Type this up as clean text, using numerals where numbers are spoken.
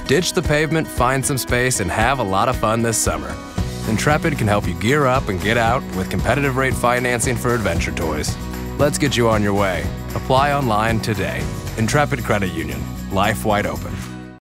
Ditch the pavement, find some space, and have a lot of fun this summer. Intrepid can help you gear up and get out with competitive rate financing for adventure toys. Let's get you on your way. Apply online today. Intrepid Credit Union. Life wide open.